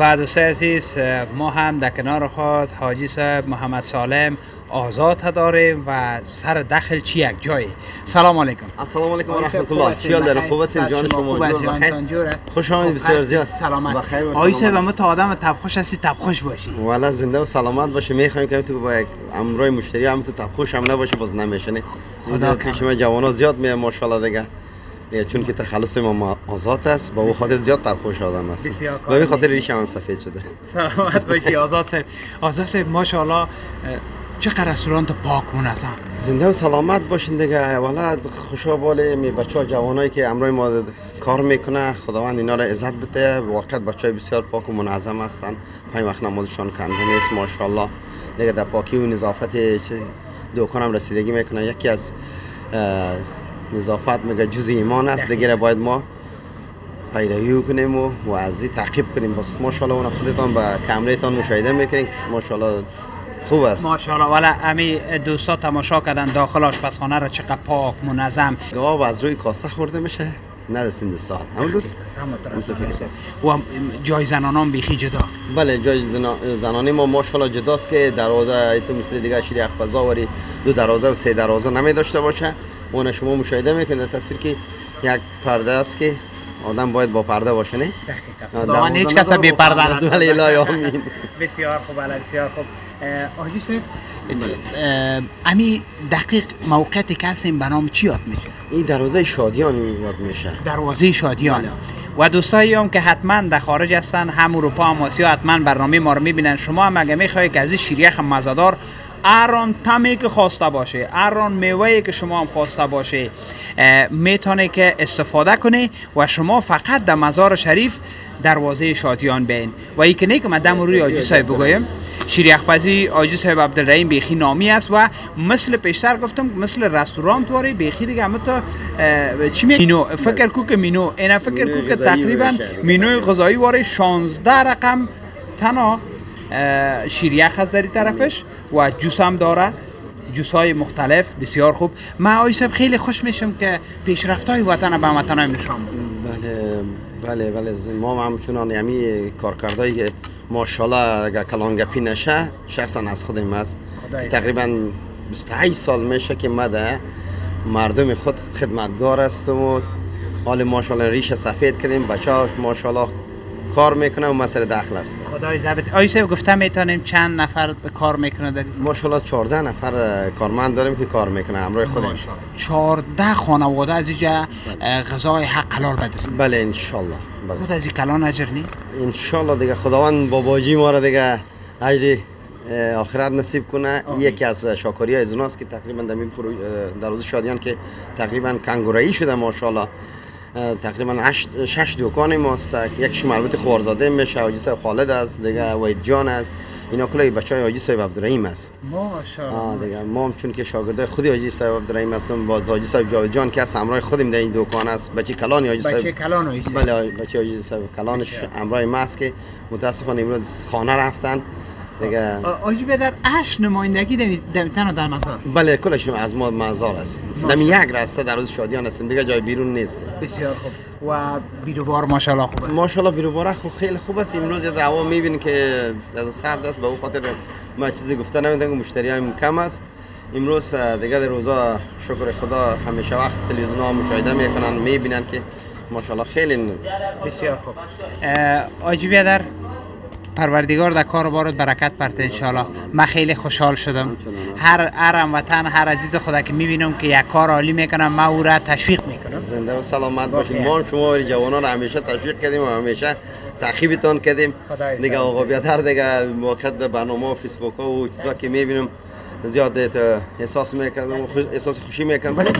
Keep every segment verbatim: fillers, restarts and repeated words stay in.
و دوستای عزیز، ما هم در کنار خود حاجی صاحب محمد سالم آزاد داریم و سر دخل چی یک جایی. سلام علیکم. السلام علیکم و رحمت الله. چیال در خوب هستین؟ جان شما بخیر. خوش آمدید. بسیار زیاد سلامت. آقای صاحب ما تا آدم تبخوش هستی تبخوش باشی. والا زنده و سلامت باشه. میخوایم که تو با یک امروی مشتری هم تو تبخوش هم نباشه باز نمیشنه. خدا پیش ما جوانا زیاد میاد ماشاءالله دیگه. چون که تخلص ما آزاد است با اون خاطر زیاد تبخوش آدم است. به این خاطر ریشم هم سفید شده. سلامت باشی آزاد صاحب. آزاد صاحب ماشاءالله چقدر رستوران پاک منظم. زنده و سلامت باشین دیگه. والا خوشحال می بچه‌ها جوانایی که امروز ما کار میکنه خداوند اینا را عزت بده. واقعا بچهای بسیار پاک و منظم هستن. پنج وقت نمازشان کنده نیست ماشاءالله. دیگه در پاکی و نظافت دکانم رسیدگی میکنه. یکی از نظافت میگه جزء ایمان است دیگه، باید ما پیروی کنیم و وازی تعقیب کنیم. بس ماشاءالله اون خودتان با کامرایتان مشاهده میکنین ماشاءالله خوب است ماشاءالله. والا امی دوستا تماشا کردن داخل آشپزخانه را چقدر پاک منظم. گاو از روی کاسه خورده میشه نرسیم دو سال همون دوست و جای زنانان بیخی جدا. بله جای زنانی ما ماشاءالله جداست که دروازه ایتو مثل دیگه شیری اخبزاوری دو دروازه و سه دروازه نمی داشته باشه. اون شما مشاهده میکنید تصویر که یک پرده است که آدم باید با پرده باشه نه؟ دقیقاً. هیچ کس بی پرده نیست. ولی الهی آمین. بسیار خوب علی بسیار خوب. آقای صاحب امی دقیق موقعیتی که هستیم به نام چی یاد میشه؟ این دروازه شادیان یاد میشه. دروازه شادیان. و دوستایی هم که حتما در خارج هستن هم اروپا هم آسیا حتما برنامه ما رو میبینن. شما هم اگه میخواید که از این شیریخ مزه‌دار اران تمی که خواسته باشه، اران میوه‌ای که شما هم خواسته باشه میتونه که استفاده کنه و شما فقط در مزار شریف دروازه شادیان بین. و این که نه که من دم روی حاجی صاحب بگویم شیریخ‌پزی حاجی صاحب عبدالرحیم بیخی نامی است و مثل پیشتر گفتم مثل رستوران توری بیخی دیگه همه تا چی می مینو فکر کو که مینو اینا فکر کو که تقریبا مینوی غذایی واره شانزده رقم تنها شیریخ از داری طرفش و جوس هم داره، جوس های مختلف بسیار خوب. من آقای صاحب خیلی خوش میشم که پیشرفت های وطن به وطنای نشان بله بله بله ما هم چنان یمی کارکردایی که ماشاءالله اگر کلانگپی نشه شخصا از خودم است که تقریبا بیست و هشت سال میشه که مده مردم خود خدمتگار هستم و حال ماشاءالله ریش سفید کردیم. بچه‌ها ماشاءالله کار میکنه و مسئله دخل است. خدای ضبط. آقای صاحب گفتم میتونیم چند نفر کار میکنه داریم؟ ماشاءالله چهارده نفر کارمند داریم که کار میکنه همراه خودم. ماشاءالله چهارده خانواده از اینجا غذای حق حلال بدرسن. بله ان شاء الله. خود از این کلان اجر نیست؟ ان شاء الله دیگه خداوند باباجی ما را دیگه اجر آخرت نصیب کنه. یکی از شاکری از اوناست که تقریبا در این دروازه شادیان که تقریبا کنگورایی شده ماشاءالله تقریبا شش دکان ماست. یکیش مربوط خوارزاده میشه حاجی صاحب خالد است دیگه، وحید جان است، اینا کلی بچهای حاجی صاحب عبدالرحیم است ماشاءالله دیگه. ما هم چون که شاگردای خودی حاجی صاحب عبدالرحیم هستم باز حاجی صاحب جاوید جان که از همراه خودم در این دکان است. بچه کلان حاجی صاحب بچه کلان حاجی صاحب بله بچه حاجی صاحب کلانش همراه ما است که متاسفانه امروز خانه رفتن دیگه. آجی بدر اش نمایندگی دمیتن در مزار؟ بله کلش از ما مزار است. دم یک راسته در روز شادیان هستیم دیگه، جای بیرون نیست. بسیار خوب. و بیروبار ماشاءالله خوبه. ماشاءالله بیروبار خو خیلی خوب است. امروز از هوا میبینید که از سرد است، به اون خاطر ما چیزی گفته نمیدونم مشتریای کم است. امروز دیگه در روزا شکر خدا همیشه وقت تلویزیون ها مشاهده میکنن میبینن که ماشاءالله خیلی بسیار خوب. آجی بدر پروردگار در کار بارت برکت پرته انشالله. من خیلی خوشحال شدم. هر هر وطن هر عزیز خدا که میبینم که یک کار عالی میکنم من او را تشویق میکنم. زنده و سلامت باشید. ما شما جوانان را همیشه تشویق کردیم و همیشه تعقیبتون کردیم دیگه. آقا بیادر دیگه موقع برنامه فیسبوک ها و چیزا که میبینم زیاد احساس میکنم احساس خوشی میکنم. ولی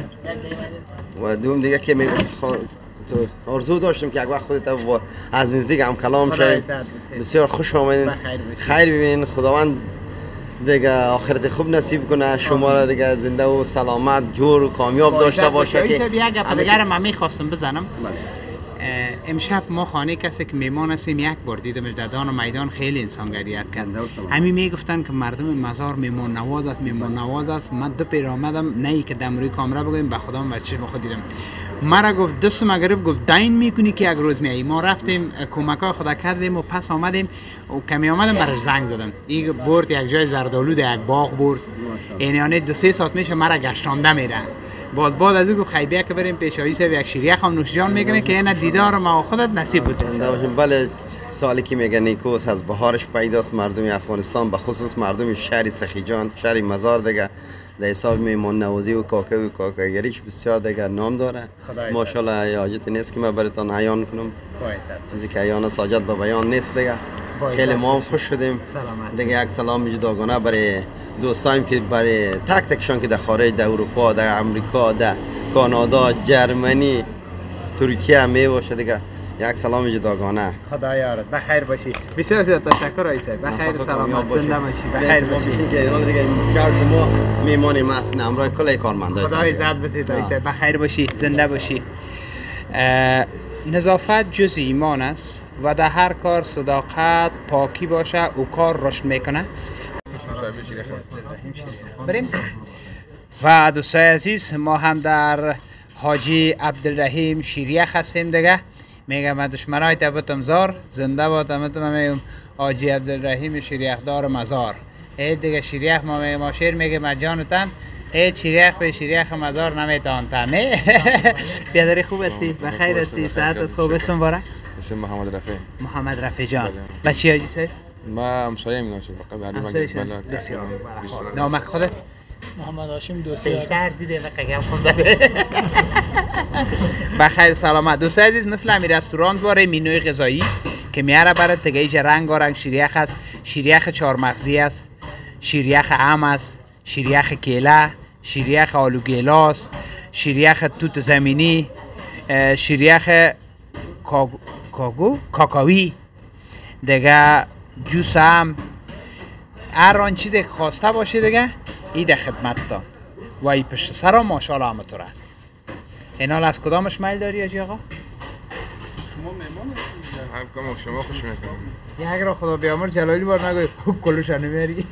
و دوم دیگه که می تو آرزو داشتم که یک وقت خودت از نزدیک هم کلام شیم. بسیار خوش آمدین، خیر ببینین. خداوند دیگه آخرت خوب نصیب کنه شما را دیگه زنده و سلامت جور و کامیاب داشته باشه. که یک گپ دیگه من میخواستم بزنم امشب ما خانه کسی که میمان هستیم یک بار دیدمش در دان میدان خیلی انسانگریت کرد. همین میگفتن که مردم مزار میمان نواز است میمان نواز است. من دو پیر آمدم نه ای که دم روی کامرا بگویم به خودم و چشم خود دیدم. مرا گفت دستم گرفت گفت داین میکنی که یک روز میایی. ما رفتیم کمکای خدا کردیم و پس آمدیم و کمی آمدم برش زنگ زدم. این برد یک جای زردالو در یک باغ برد. یعنی دو سه ساعت میشه مرا گشتانده میره. باز بعد از او خیبیه که بریم پیشایی سر یک شیریه خام نوشجان میکنه که این دیدار ما خودت نصیب بود. بله سوالی که میگه نیکوس از بهارش پیداست. مردم افغانستان به خصوص مردم شهر سخیجان شهر مزار دیگه در حساب میمان نوازی و کاکا و کاکاگریش بسیار دیگه نام داره. ماشاءالله حاجت نیست که من براتون عیان کنم چیزی که عیان ساجت به بیان نیست دیگه. خیلی ما هم خوش شدیم دیگه. یک سلام جداگانه برای دوستایم که برای تک تکشان که در خارج در اروپا در امریکا در کانادا جرمنی ترکیه می باشه دیگه یک سلام جداگانه. خدا یارت بخیر باشی. بسیار زیاد تشکر آیسا. بخیر سلامت زنده باشی. بخیر باشی. که حالا دیگه شب شما میمانی ماست امروز کل کارمندای خدا عزت بدید آیسا. بخیر باشی زنده باشی. نظافت جز ایمان است و در هر کار صداقت پاکی باشه او کار رشد میکنه. بریم. و دوستای عزیز ما هم در حاجی عبدالرحیم شیریخ هستیم دیگه. میگم من دشمنای تبتم زار زنده بادم میگم حاجی عبدالرحیم شیریخ دار مزار. ای دیگه شیریخ ما میگم ما شیر میگه مجانتن ای شیریخ به شیریخ مزار نمیتونتن. نه بیادری خوب هستی؟ بخیر هستی؟ صحتت خوب؟ اسم باره؟ اسم محمد رفیع. محمد رفیع جان. بچی حاجی سر؟ ما همسایه می‌نوشم فقط در همسایه بسیار نامک خودت؟ محمد هاشم دوستی بیشتر دیده و قگم خوزده. بخیر سلامت دوستای عزیز. مثل همین رستوران واره مینوی غذایی که میاره برات دیگه ایش رنگ و رنگ شیریخ است. شیریخ چهار مغزی است، شیریخ ام است، شیریخ کیله، شیریخ آلو گیلاس، شیریخ توت زمینی، شیریخ کاگو کاگو کاکاوی دیگه جوس هم هر آن چیزی که خواسته باشه دیگه ای در خدمت تا و ای پشت سر ماشاءالله همه طور است. اینال از کدامش میل داری آجی آقا؟ شما میمون هم کم شما خوش میکنم. یک را خدا بیامر جلالی بار نگوی کلوش نمیاری.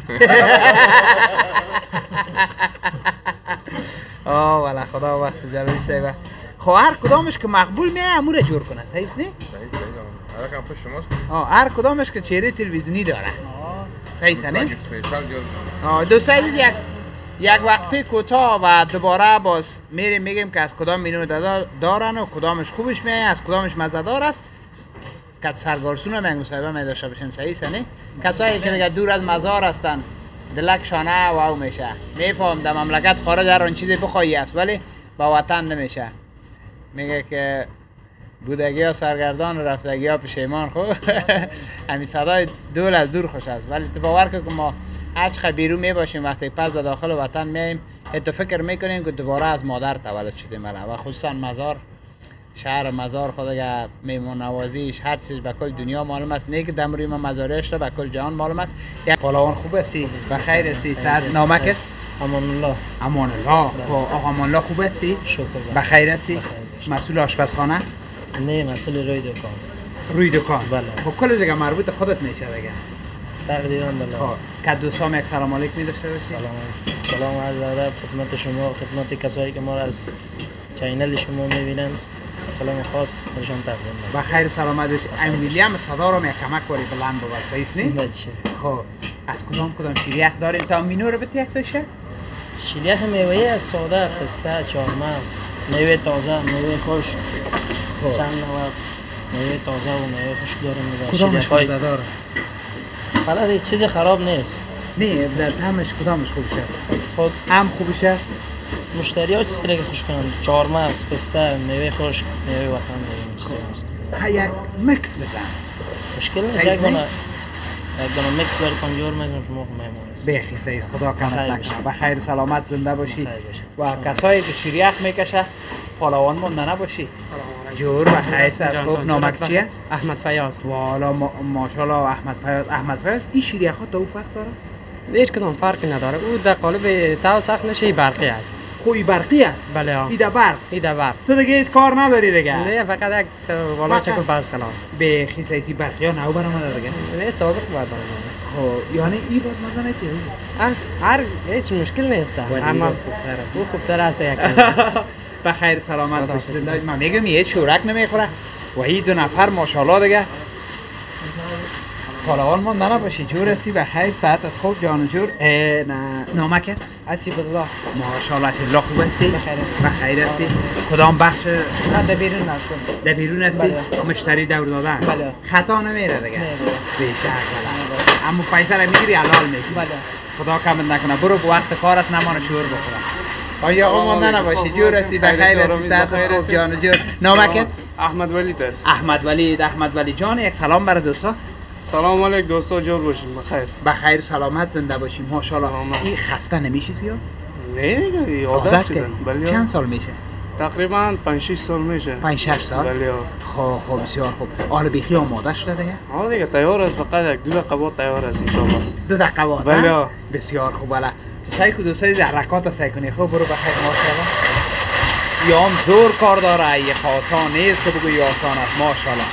آه والا خدا وقت جلالی سیبه. خب هر کدامش که مقبول میه امور جور کنه صحیح است نه؟ هر کم خوش شماست. آه هر کدامش که چهره تلویزیونی داره. صحیح است نه؟ آه دو سایز یک یک وقفه کوتاه و دوباره باز میریم میگیم که از کدام مینو دارن و کدامش خوبش میایه از کدامش مزه‌دار است. که سرگارسون هم یک مصاحبه می داشته باشیم صحیح است نه؟ کسایی که دیگه دور از مزار هستن دلک شانه و او میشه. میفهم در مملکت خارج هر آن چیزی بخوایی است ولی با وطن نمیشه. میگه که بودگی ها سرگردان و رفتگی ها پشیمان. خب همین صدای دول از دور خوش است ولی تو باور که ما هرچقدر بیرون می باشیم وقتی پس به داخل وطن میایم حتی فکر میکنیم که دوباره از مادر تولد شدیم و خصوصا مزار شهر مزار خود اگر میمون نوازیش هر چیز به کل دنیا معلوم است نه که دمروی ما مزارش را به کل جهان معلوم است. یک پهلوان خوب هستی بخیر هستی صحت نامکت؟ امان الله. امان الله. خب آقا امان الله خوب هستی؟ شکر بخیر هستی؟ مسئول آشپزخانه؟ نه مسئول روی دکان. روی دکان؟ بله. خب کل دیگه مربوط خودت میشه دیگه. تقریبا بله. خب که دوستام یک سلام علیک می داشته باشی؟ سلام سلام عرض ادب خدمت شما و خدمت کسایی که ما را از چینل شما میبینن. سلام خاص برشان تقدیم میکنم. بخیر سلامت باشی. ام ویلیام صدا رو می کمک کاری بلند بود صحیح است نه؟ بچه. خب از کدام کدام شیریخ داریم تا مینو رو بهت یک بشه؟ شیریخ میوه از ساده پسته چهارمغز میوه تازه میوه خشک. خب چند نوع میوه تازه و میوه خشک داریم. کدامش مزه داره؟ بله چیز خراب نیست. نه در طعمش کدامش خوب شد؟ خود هم خوبش است؟ مشتری ها چیزی که خوش کنند چهارمغز پسته میوه خشک میوه وطن داریم چیزی هست. یک مکس بزن مشکل نیست یک دونه یک دونه مکس بر پنجور میگم شما میمون است بخیر سید خدا کمت نکنه بخیر سلامت زنده باشی و کسایی که شیریخ میکشه پهلوان مونده نباشی. جور بخیر سر خوب نامک چیه؟ احمد فیاض. والا ماشاءالله احمد فیاض. احمد فیاض این شیریخ ها تو فرق داره؟ هیچ کدام فرقی نداره. او در قالب تاو سخت نشه برقی است. خوی برقی است. بله ها. ایده برق. ایده برق. تو دیگه هیچ کار نداری دیگه. نه فقط یک بالا چکل پس خلاص. به خیسایتی برقی ها نو برام دیگه. نه سابق باید برام. خب یعنی ای باید مزه نتی. هر هیچ مشکل نیست. اما او خوبتر است یک. بخیر سلامت باشید. من میگم یه شورک نمیخوره. و این دو نفر ماشاءالله دیگه. پالوان من نه باشی جور هستی بخیر ساعتت خوب جان جور نه نامکت اسی بالله ماشاءالله الله خوب هستی بخیر هستی بخیر هستی کدام بخش من در بیرون هستم در بیرون هستی مشتری دور دادن بله خطا نمیره دیگه نه بیشک بله اما پیسه را میگیری حلال میگی بله خدا کمت نکنه برو به وقت کار است نمانه شور بخوره آیا آقا من نه باشی جور هستی بخیر هستی ساعتت خوب جان جور نامکت احمد ولی است. احمد ولی احمد ولی جان یک سلام برای دوستا سلام علیک دوستا جور باشین بخیر بخیر سلامت زنده باشیم ماشاءالله این خسته نمیشی زیاد نه دیگه عادت شده بله چند سال میشه تقریبا پنج شش سال میشه پنج شش سال بله خب خب بسیار خوب حالا بیخی آماده شده دیگه ها دیگه تیار است فقط یک دو دقیقه بعد تیار است ان شاء الله دو دقیقه بعد بله بسیار خوب بالا تو سعی کو دوستای حرکات سعی کنی خب برو بخیر ماشاءالله یا هم زور کار داره یه آسان نیست که بگویی آسان است ماشاءالله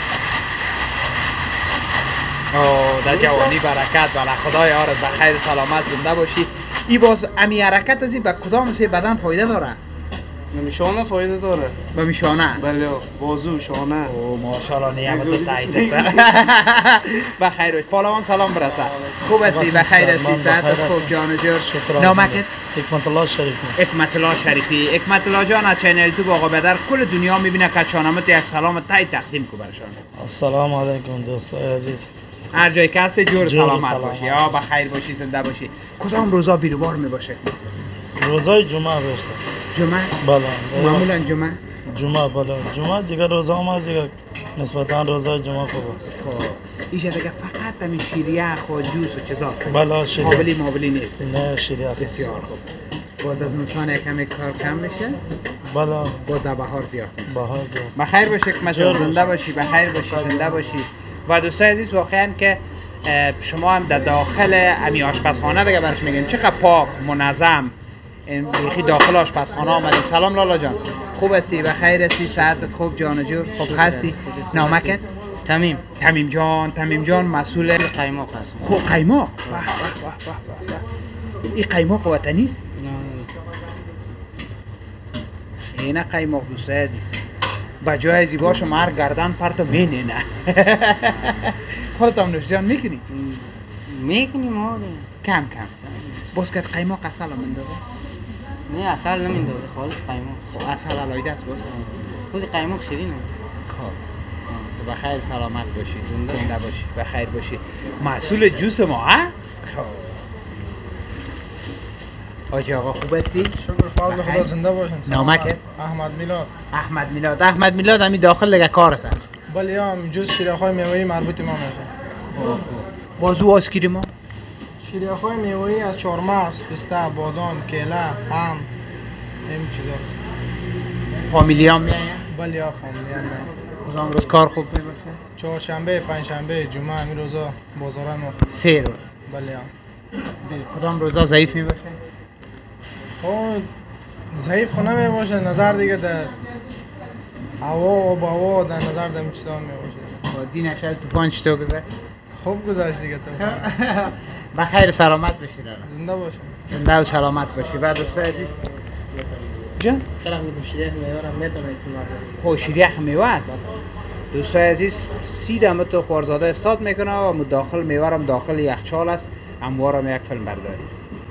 اوه در جوانی برکت بالا خدا یارت بخیر سلامت زنده باشی ای باز امی حرکت ازی به کدام سه بدن فایده داره میشانه فایده داره به میشانه بله بازو شانه او ماشاءالله نعمت تایید است بخیر باش پالوان سلام برسه خوب هستی بخیر هستی صحت خوب جان و جور نامکت حکمت الله شریفی حکمت الله شریفی حکمت الله جان از چینل تو آقا بدر کل دنیا میبینه که شانمت یک سلام تایید تقدیم کو برشان السلام علیکم دوستای عزیز هر جای که هستی جور جور سلامت سلامت. باشی یا بخیر باشی زنده باشی کدام روزا بیروبار میباشه روزای جمعه بیشتر جمعه بله معمولا جمعه جمعه بله جمعه دیگه روزا هم از دیگه نسبتا روزای جمعه خوب است خب ایجا دیگه فقط همین شیریخ و جوس و چیزاست بله شیریخ مابلی مابلی نیست نه شیریخ بسیار خوب بعد از انسان یکمی کار کم میشه بله بعد در بهار زیاد بهار زیاد بخیر باشی که جور زنده باشی. باشی بخیر باشی زنده باشی و دوستای عزیز واقعا که اه، شما هم در داخل امی آشپزخانه دیگه برش میگین چقدر پاک منظم این بیخی داخل آشپزخانه آمدیم سلام لالا جان خوب هستی بخیر هستی صحتت خوب جان و جور خوب هستی نامکت تمیم تمیم جان تمیم جان مسئول قیماق هست خوب قیماق به به به به به. این قیماق وطنی است اینه قیماق دوستای عزیز بجای ازی باشه مار گردن پرتو مینه خودت هم نوش جان میکنی؟ میکنیم ما کم کم باز که قیماق اصل هم من داده نه اصل نمیداره خالص قیماق خب اصل علایده است باز خود قیماق شیرینه خب تو بخیر سلامت باشی زنده باشی بخیر باشی مسئول جوس ما ها؟ خب آجی آقا خوب هستی؟ شکر فضل خدا زنده باشین نامکه؟ احمد میلاد احمد میلاد احمد میلاد همی داخل دیگه کارت هست بله هم جز شیرخای میوهی مربوط ما میشه بازو آسکیری ما شیرخای میوهی از چهارمغز، پسته، بادام، کیله، هم این چیزاست فامیلی هم میاین؟ بله ها فامیلی هم میاین کدام روز کار خوب میباشه؟ چهارشنبه، پنجشنبه، جمعه همین روزا بازارای ما سه روز بله هم کدام روزا ضعیف میباشه؟ خب ضعیف خو نمی باشه نظر دیگه در هوا و باوا در نظر در این چیزا می باشه دی نشد طوفان چطور گذشت؟ خوب گذشت دیگه تو بخیر سلامت باشی لالا زنده باشین زنده و سلامت باشی و دوستای عزیز جان طرف میگم شیریخ میارم میتونم فیلم خو شیریخ میوه است دوستای عزیز سی دمه تو خوارزاده استاد میکنه و مداخل میوارم داخل یخچال است اموارم یک فیلم برداری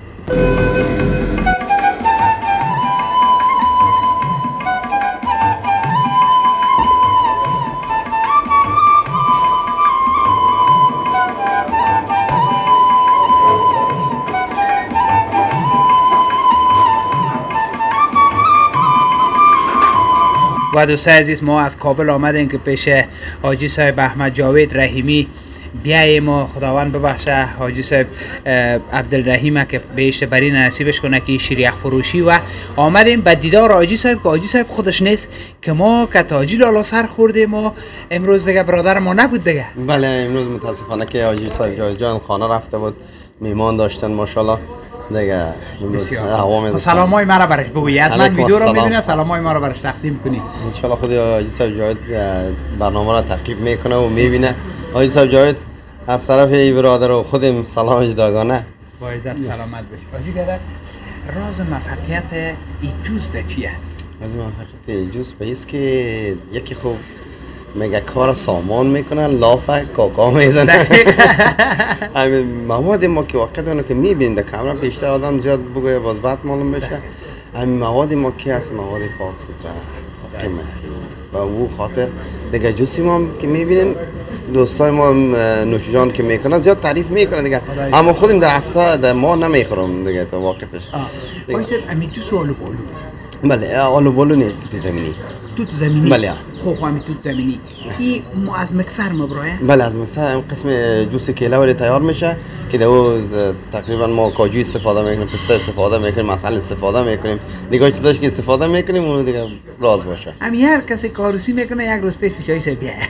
و دوستای عزیز ما از کابل آمدیم که پیش حاجی صاحب احمد جاوید رحیمی بیاییم ما خداوند ببخشه حاجی صاحب عبدالرحیم که بهش بری نصیبش کنه که شیریخ فروشی و آمدیم به دیدار حاجی صاحب که حاجی صاحب خودش نیست که ما که تاجی لالا سر خوردیم و امروز دیگه برادر ما نبود دیگه بله امروز متاسفانه که حاجی صاحب جان خانه رفته بود میمان داشتن ماشاءالله دیگه امروز هوا میزه. سلامای مرا برش بگویید. من علیکم ویدیو رو السلام. میبینم سلامای مرا برش تقدیم کنی. ان شاء الله خود حاجی صاحب جاوید برنامه را تعقیب میکنه و میبینه. حاجی صاحب جاوید از طرف ای برادر و خودم سلام جداگانه. با عزت سلامت باشی. حاجی برادر راز موفقیت این جوز ده چی است؟ راز موفقیت جوز به است که یکی خوب میگه کار سامان میکنن لافه کاکا میزنه. همین مواد ما که واقعا اونو که میبینید در کامرا بیشتر آدم زیاد بگویه باز بعد معلوم بشه. همین مواد ما که هست مواد پاک سوتره قیمتی و او خاطر دیگه جوسی ما که میبینین دوستای ما نوشیجان که میکنن زیاد تعریف میکنن دیگه، اما خودم در هفته در ما نمیخورم دیگه تا واقعتش. آقای صاحب همین جوس آلو بالو. بله آلو بالو نه توت زمینی. توت زمینی. بله. خوب همین توت زمینی. این از مکسر مبرایه؟ بله از مکسر قسم جوس کیله ولی تیار میشه که دو تقریبا ما کاجو استفاده میکنیم، پسته استفاده میکنیم، مساله استفاده میکنیم، دیگه چیزاش که استفاده میکنیم اون دیگه راز باشه. همین هر کسی کاروسی میکنه یک روز پیش پیشای سه بیا.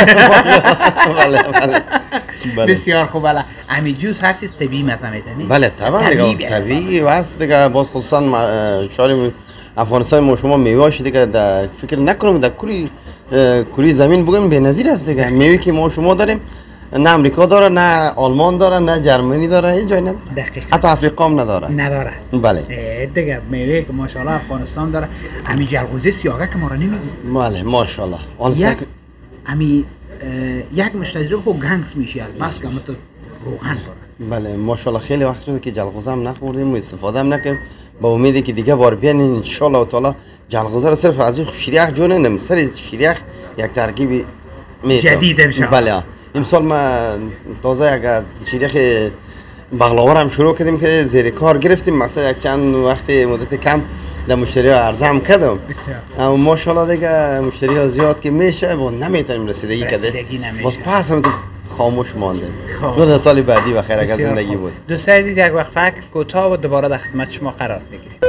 بله بله. بسیار خوب. بله همین جوس هر چیز طبیعی مثلا میتونی؟ بله طبعا دیگه طبیعی واسه دیگه باز خصوصا شهر افغانستان ما شما میوه‌اش دیگه فکر نکنم در کلی کلی زمین بگم بی‌نظیر است دیگه. میوه که ما شما داریم نه امریکا داره نه آلمان داره نه جرمنی داره هیچ جای نداره. دقیقاً. حتی افریقا هم نداره. نداره. بله. دیگه میوه که ماشاءالله افغانستان داره. همین جلغوزه سیاگه که ما را نمیگیم. بله ماشاءالله. آن یک همین یک مشتری خوب گنگس میشه از بس که مت روغن داره. بله ماشاءالله خیلی وقت شده که جلغوزه هم نخوردیم و استفاده هم نکردیم. با امیدی که دیگه بار بیان ان شاء الله تعالی جلغوزه رو صرف از شیریخ جور نمیدم، سر شیریخ یک ترکیب میتونم جدید ان شاء الله. بله امسال ما تازه یک شیریخ بغلاوه هم شروع کردیم که زیر کار گرفتیم، مقصد یک چند وقت مدت کم در مشتری ها عرضه هم کردم. اما ماشاءالله دیگه مشتری ها زیاد که میشه و نمیتونیم رسیدگی کده باز پس هم تو خاموش ماندیم. دو سال بعدی و خیر اگر زندگی بود. دوست دارید یک وقت فکر کوتاه و دوباره در خدمت شما قرار بگیریم.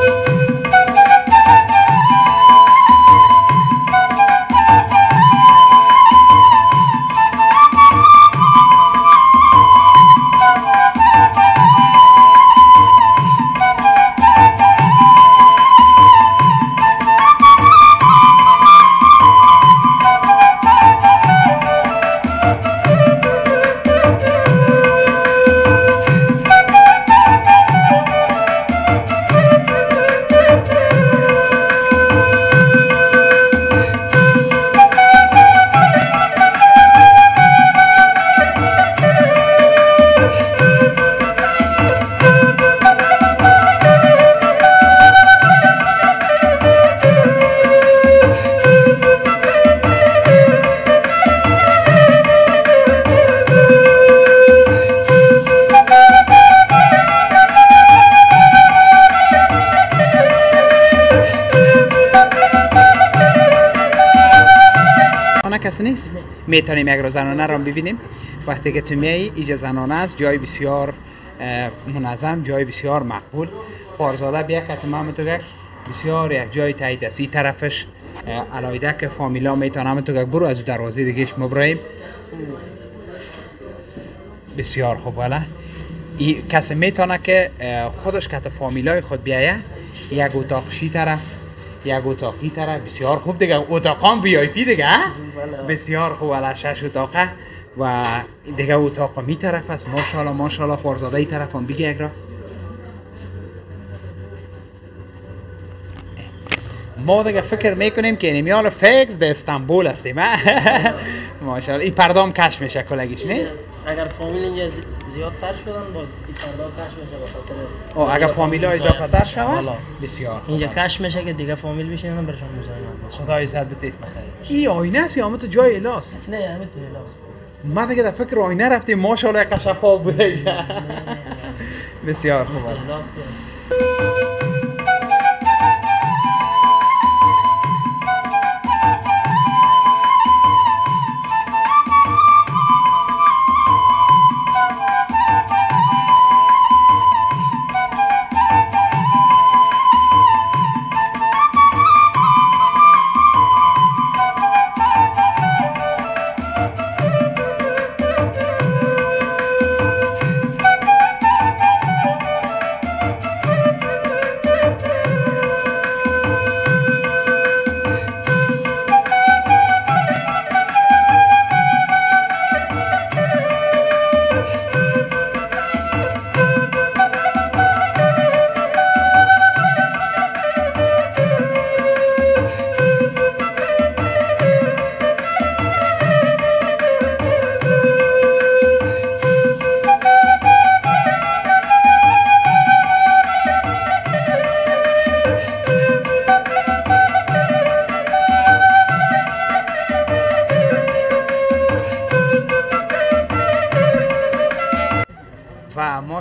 کسی نیست؟ میتونیم یک روز زنانه را ببینیم. وقتی که تو میایی اینجا زنانه است، جای بسیار منظم، جای بسیار مقبول. خارزاده بیا که تمام تو بسیار یک جای تایید است. این طرفش علایده که فامیلا میتونم تو که برو از دروازه دیگهش مبراهیم. بسیار خوب. والا این کسی میتونه که خودش که فامیلای خود بیایه، یک اتاق شی طرف یک اتاقی طرف بسیار خوب دیگه. اتاقام وی آی پی دیگه بسیار خوب. والا شش اتاقه و دیگه اتاق می طرف است. ماشاءالله ماشاءالله. خارزاده ای طرف هم بگی یک را ما دیگه فکر میکنیم که نمیال فیکس در استانبول هستیم. ماشاءالله. این پردام کش میشه کلگیش نه؟ اگر فامیل اینجا زیادتر شدن باز این پرده کش میشه به خاطر او اگر فامیل ها اضافه تر شود بسیار اینجا کش میشه که دیگه فامیل بشینن برشان مزاحمت باشه. خدا عزت بده. این آینه است یا همه تو جای الاس؟ نه همه تو الاس. ما دیگه در فکر آینه رفتیم ماشاءالله قشفاق بوده اینجا. بسیار خوب. الاس که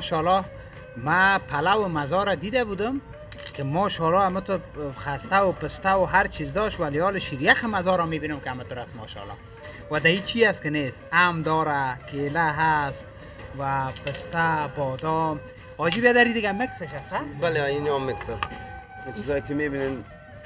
ماشاءالله ما پلو و مزار را دیده بودم که ماشاءالله همه تو خسته و پسته و هر چیز داشت، ولی حال شیریخ مزار را میبینم که همه تو است ماشاءالله. و دهی چی است که نیست، ام داره، کیله هست و پسته، بادام. آجی بیادری دیگه مکسش هست؟ بله این هم مکس است. این چیزایی که میبینین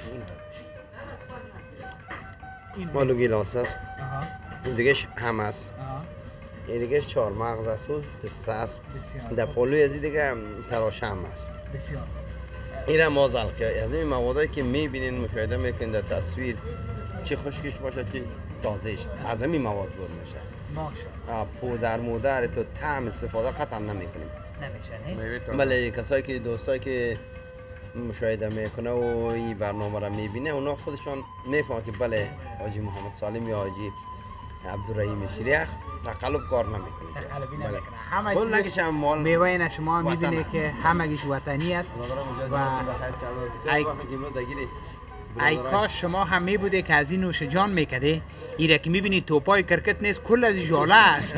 مالو گیلاس است. این دیگهش هم است. این دیگهش چهار مغز است و پسته است. در پالوی از این دیگه تراشه هم است. بسیار. این را مازل که از این موادایی که میبینین مشاهده میکنین در تصویر چه خشکش باشه چه تازهش از همین مواد جور میشه. ماشاءالله. پودر مودر تو طعم استفاده قطعا نمیکنیم. نمیشه نه؟ بله کسایی که دوستایی که مشاهده میکنه و این برنامه را میبینه اونا خودشان میفهمن که بله حاجی محمد سالم یا حاجی عبدالرحیم شیریخ تقلب کار نمیکنه. تقلبی بله. همه چیز مال میوه این شما میبینید که همگیش وطنی است و ای, ای کاش شما هم میبوده که از این نوش جان میکده. ایره که میبینید توپای کرکت نیست، کل از ژاله است.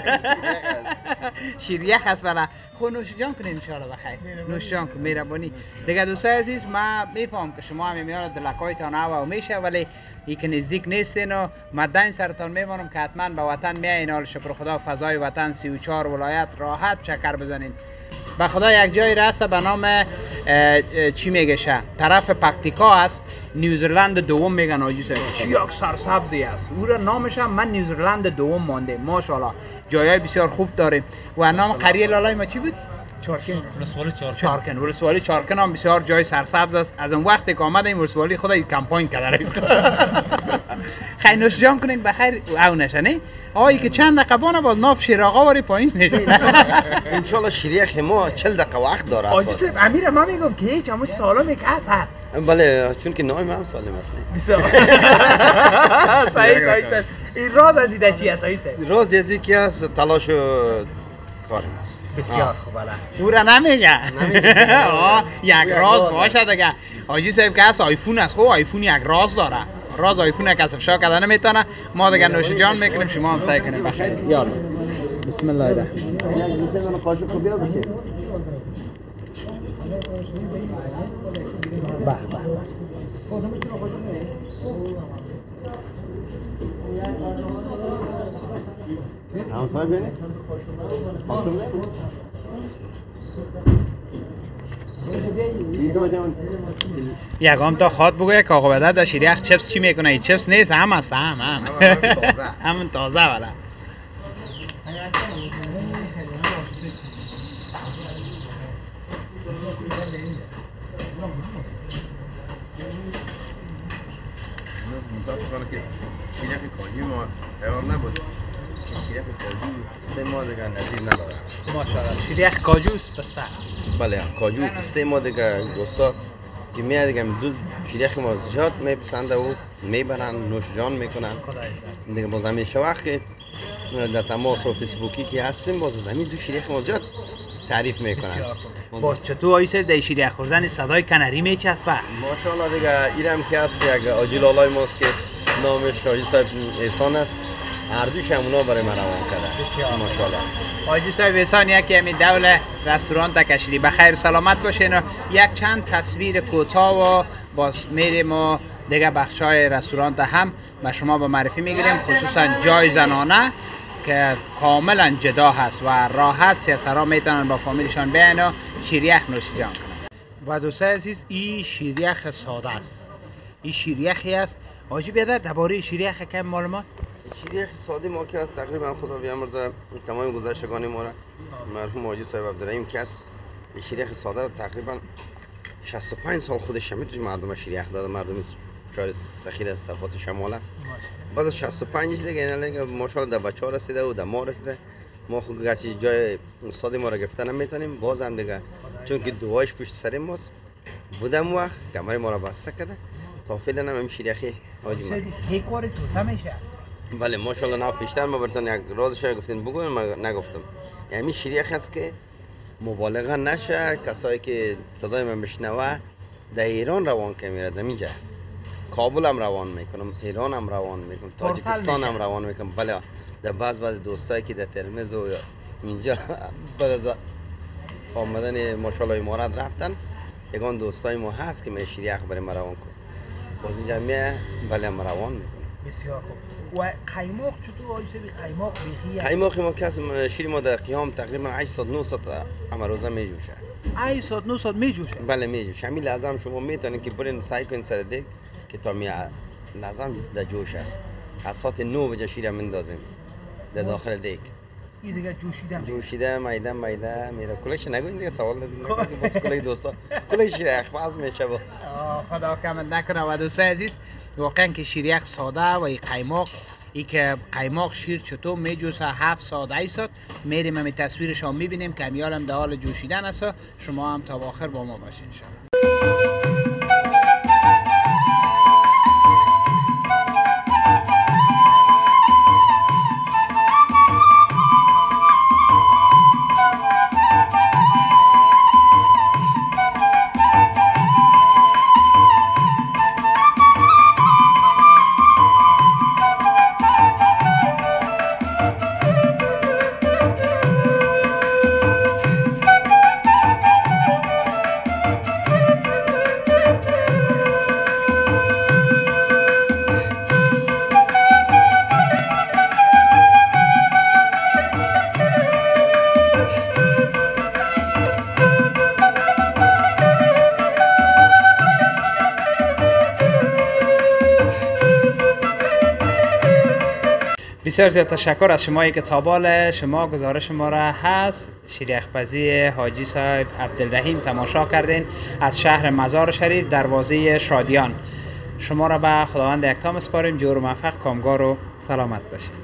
شیریخ است. بله خود نوش جان کنید انشاءالله بخیر. نوش جان کنید مهربانی. دیگه دوستای عزیز ما میفهم که شما هم میاد دلکایتان او میشه، ولی ای که نزدیک نیستین و مدین سرتان میمونم که حتما به وطن میایین. حال شکر خدا فضای وطن سی و چهار ولایت راحت چکر بزنین. به خدا یک جای رسه به نام چی میگه شه طرف پکتیکا است، نیوزیلند دوم میگن آجی صاحب. چی یک سرسبزی است. او را نامش هم من نیوزیلند دوم مانده ماشاءالله. جایای بسیار خوب داره و نام قریه لالای ما چی بود؟ چارکن. ولسوالی چارکن. چارکن ولسوالی چارکن هم بسیار جای سرسبز است. از اون وقتی که آمده این ولسوالی خدا کمپاین کرده است. خیلی نوش جان کنین بخیر او نشنه. آیی که چند دقیقه بانه باز ناف شیراغا واری پایین میشه. ان شاء الله شیریخ ما چهل دقیقه وقت داره. آجی صاحب امیر ما میگم که هیچ همون سالم یک هست هست. بله چون که نام هم سالم است. بسیار. صحیح صحیح. این راز از ایده چی است صحیح؟ راز از کی است تلاش و کار است. بسیار خوب بالا. او را نمیگه. یک راز باشه دیگه. آجی صاحب که هست آیفون است. خب آیفون یک راز داره. راز آیفون کسی افشا کردن نمیتونه. ما دیگه نوش جان میکنیم شما هم سعی کنیم بخیر. یالا. بسم الله الرحمن الرحیم. به به. یکم تا خواد بگویه که آقا بدر در شیریخ چپس چی میکنه؟ این چپس نیست هم است هم هم همون تازه والا. متاسفانه که شیریخ کاجو ما تیار نبود. شیریخ کاجو پسته ما دیگه نظیر نداره. ماشاءالله شیریخ کاجو پسته. بله کاجو پسته ما دیگه دوستا که میاد دیگه دو شیریخ ما زیاد میپسنده و میبرن نوش جان میکنن. دیگه باز همیشه وقت که در تماس و فیسبوکی که هستیم باز زمین دو شیریخ ما زیاد تعریف میکنن. باز چطور آیی صاحب در شیریخ خوردن صدای کنری میچسبه؟ ماشاءالله دیگه اینم که هست یک آجی لالای ماست که نامش آجی صاحب احسان است. هر دوش هم اونا برای من روان کرده. ماشاءالله. آجی صاحب احسان یکی همین دول رستوران تکشیری بخیر سلامت باشین و یک چند تصویر کوتاه و باز میریم و دیگه بخشای رستوران هم به شما به معرفی میگیریم، خصوصا جای زنانه که کاملا جدا هست و راحت سیاسرها میتونن با فامیلشان بیان و شیریخ نوش جان کنن. و دوستای عزیز این شیریخ ساده است. این شیریخی است. آجی بیادر درباره شیریخ کم معلومات؟ شیریخ ساده ما که از تقریبا خدا بیامرزه تمام گذشتگان ما را مرحوم حاجی صاحب عبدالرحیم که است شیریخ ساده را تقریبا شصت و پنج سال خودش میتوش مردم شیریخ داده. مردم شهر سخیر صفات شماله بعد از شصت و پنج دیگه اینا ماشاءالله در بچه‌ها رسیده و در ما رسیده. ما خود گرچه جای استاد ما را گرفتن نمیتونیم باز هم دیگه چون که دعایش پشت سر ماست بودم وقت کمر ما را بسته کرده تا فعلا هم شیریخی حاجی ما یک کار تو میشه. بله ماشاءالله نه پیشتر ما براتون یک رازش گفتین بگوین ما نگفتم. یعنی شیریخ هست که مبالغه نشه کسایی که صدای من بشنوه در ایران روان که میره زمین جا کابل هم روان میکنم، ایران هم روان میکنم، تاجیکستان هم روان میکنم. بله در بعض بعض دوستایی که در ترمز و اینجا بعد از آمدن ماشاءالله امارات رفتن یگان دوستای ما هست که من شیریخ برای ما روان کن باز اینجا میه ولی ما روان میکنم. بسیار خوب. و قیماق چطور آیسته بی قیماق بیخیه؟ قیماق ما کس شیر ما در قیام تقریبا هشت صد نه صد اما روزه میجوشه. هشت صد نه صد میجوشه؟ بله میجوشه. همین لازم شما میتونید که برین سعی کنین سر دیگ که تا می لازم در جوش است. از ساعت نه بجه شیر مندازیم در داخل دیگ. این دیگه جوشیدم جوشیده مایده مایده میره کلش نگوین دیگه سوال نکنید باز کلی دوستا کلی شیریخ باز میشه باز. خدا کمت نکنه. و دوستای عزیز واقعا که شیریخ ساده و این قیماق ای که قیماق شیر چطور میجوسه هفت ساعت هشت ساعت میریم همین تصویرش هم میبینیم که همیال هم در حال جوشیدن است. شما هم تا آخر با ما باشین انشاءالله. بسیار زیاد تشکر از شمایی که تابال شما گزارش ما را هست شیریخ‌پزی حاجی صاحب عبدالرحیم تماشا کردین از شهر مزار شریف دروازه شادیان. شما را به خداوند یکتا میسپاریم. جور و موفق، کامگار و سلامت باشید.